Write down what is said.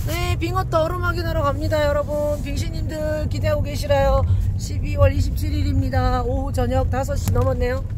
네, 빙어떠 얼음 확인하러 갑니다. 여러분 빙신님들 기대하고 계시라요. 12월 27일입니다 오후 저녁 5시 넘었네요.